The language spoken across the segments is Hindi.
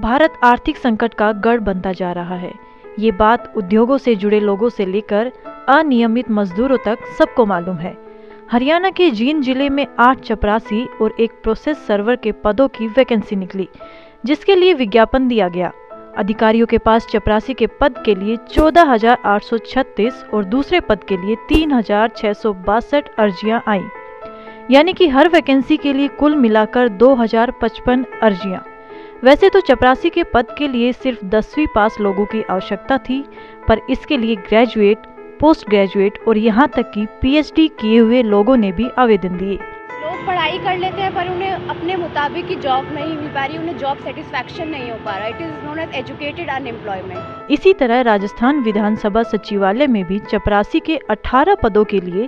भारत आर्थिक संकट का गढ़ बनता जा रहा है। ये बात उद्योगों से जुड़े लोगों से लेकर अनियमित मजदूरों तक सबको मालूम है। हरियाणा के जींद जिले में 8 चपरासी और एक प्रोसेस सर्वर के पदों की वैकेंसी निकली, जिसके लिए विज्ञापन दिया गया। अधिकारियों के पास चपरासी के पद के लिए 14,836 और दूसरे पद के लिए 3,662 अर्जियां आईं, यानी कि हर वैकेंसी के लिए कुल मिलाकर 2,055 अर्जियां। वैसे तो चपरासी के पद के लिए सिर्फ 10वीं पास लोगों की आवश्यकता थी, पर इसके लिए ग्रेजुएट, पोस्ट ग्रेजुएट और यहाँ तक कि पीएचडी किए हुए लोगों ने भी आवेदन दिए। लोग पढ़ाई कर लेते हैं पर उन्हें अपने मुताबिक की जॉब नहीं मिल पा रही, उन्हें जॉब सेटिस्फैक्शन नहीं हो पा रहा। It is known as educated unemployment. इसी तरह राजस्थान विधानसभा सचिवालय में भी चपरासी के 18 पदों के लिए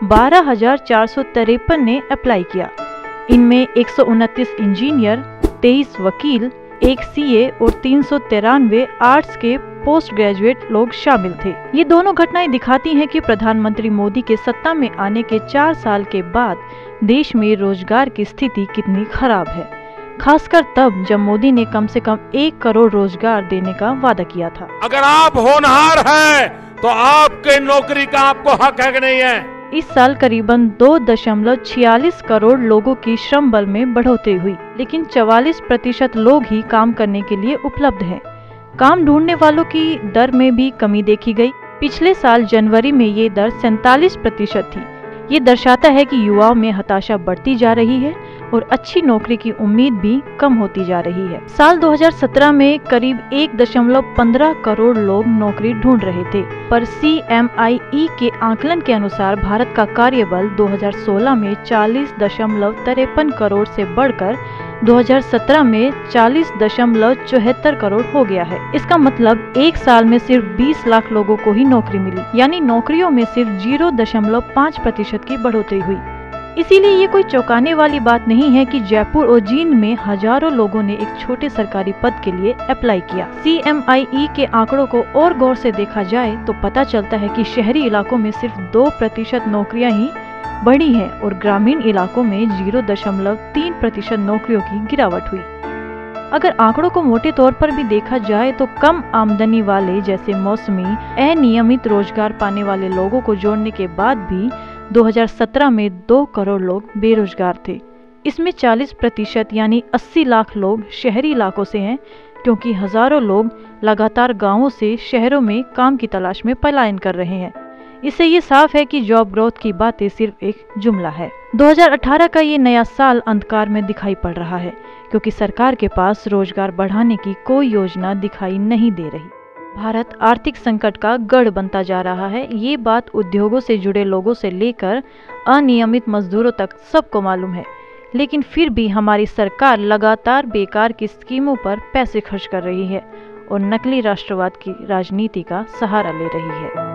12,453 ने अप्लाई किया। इनमें 129 इंजीनियर, 23 वकील, 1 सीए और 393 आर्ट्स के पोस्ट ग्रेजुएट लोग शामिल थे। ये दोनों घटनाएं दिखाती हैं कि प्रधानमंत्री मोदी के सत्ता में आने के 4 साल के बाद देश में रोजगार की स्थिति कितनी खराब है, खासकर तब जब मोदी ने कम से कम 1 करोड़ रोजगार देने का वादा किया था। अगर आप होनहार हैं तो आपके नौकरी का आपको हक है कि नहीं है। इस साल करीबन 2.46 करोड़ लोगों की श्रम बल में बढ़ोतरी हुई, लेकिन 44% लोग ही काम करने के लिए उपलब्ध हैं। काम ढूंढने वालों की दर में भी कमी देखी गई। पिछले साल जनवरी में ये दर 47% थी। ये दर्शाता है कि युवाओं में हताशा बढ़ती जा रही है और अच्छी नौकरी की उम्मीद भी कम होती जा रही है। साल 2017 में करीब 1.15 करोड़ लोग नौकरी ढूंढ रहे थे, पर CMIE के आकलन के अनुसार भारत का कार्यबल 2016 में 40.53 करोड़ से बढ़कर 2017 में 40.74 करोड़ हो गया है। इसका मतलब एक साल में सिर्फ 20 लाख लोगों को ही नौकरी मिली, यानी नौकरियों में सिर्फ 0.5% की बढ़ोतरी हुई। इसीलिए ये कोई चौंकाने वाली बात नहीं है कि जयपुर और जींद में हजारों लोगों ने एक छोटे सरकारी पद के लिए अप्लाई किया। CMIE के आंकड़ों को और गौर से देखा जाए तो पता चलता है कि शहरी इलाकों में सिर्फ 2% नौकरियां ही बढ़ी हैं और ग्रामीण इलाकों में 0.3% नौकरियों की गिरावट हुई। अगर आंकड़ों को मोटे तौर पर भी देखा जाए तो कम आमदनी वाले जैसे मौसमी, अनियमित रोजगार पाने वाले लोगों को जोड़ने के बाद भी 2017 में 2 करोड़ लोग बेरोजगार थे। इसमें 40% यानी 80 लाख लोग शहरी इलाकों से हैं, क्योंकि हजारों लोग लगातार गांवों से शहरों में काम की तलाश में पलायन कर रहे हैं। इससे ये साफ है कि जॉब ग्रोथ की बातें सिर्फ एक जुमला है। 2018 का ये नया साल अंधकार में दिखाई पड़ रहा है, क्योंकि सरकार के पास रोजगार बढ़ाने की कोई योजना दिखाई नहीं दे रही। भारत आर्थिक संकट का गढ़ बनता जा रहा है। ये बात उद्योगों से जुड़े लोगों से लेकर अनियमित मजदूरों तक सबको मालूम है, लेकिन फिर भी हमारी सरकार लगातार बेकार की स्कीमों पर पैसे खर्च कर रही है और नकली राष्ट्रवाद की राजनीति का सहारा ले रही है।